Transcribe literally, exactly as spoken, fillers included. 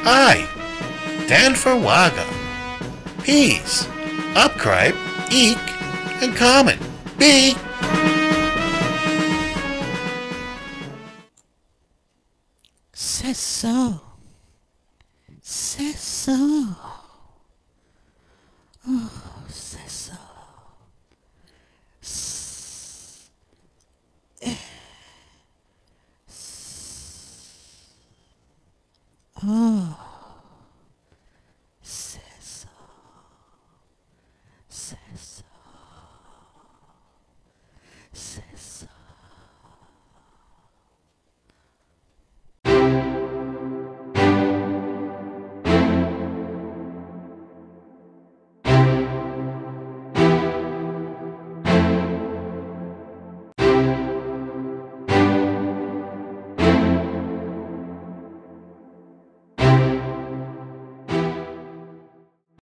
I, Dan for Waga. Peas, upcribe, eek, and common. B. Says so. Says so. Oh, says so. S- eh. S- oh.